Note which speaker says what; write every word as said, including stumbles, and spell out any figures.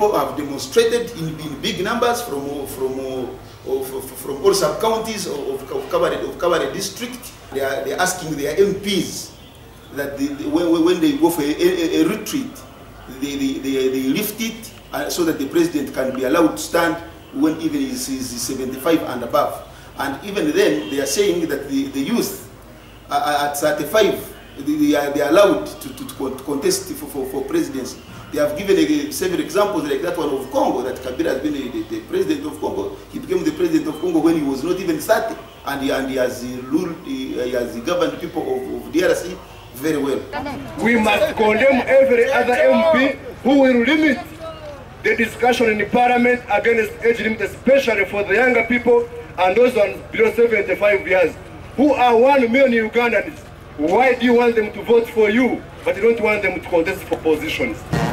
Speaker 1: people have demonstrated in, in big numbers from from of, from all sub-counties of, of Kabale of Kabale district. They are they are asking their M Ps that they, they, when, when they go for a, a, a retreat, they, they, they, they lift it uh, so that the president can be allowed to stand when even he is seventy-five and above. And even then, they are saying that the, the youth uh, at thirty-five, they are, they are allowed to, to, to contest for, for, for presidency. They have given a, several examples like that one of Congo, that Kabila has been a, the, the president of Congo. He became the president of Congo when he was not even thirty, and he, and he has ruled, he, he has governed people of, of D R C very well.
Speaker 2: We must condemn every other M P who will limit the discussion in the parliament against age limit, especially for the younger people and those on below seventy-five years, who are one million Ugandans. Why do you want them to vote for you, but you don't want them to contest for positions?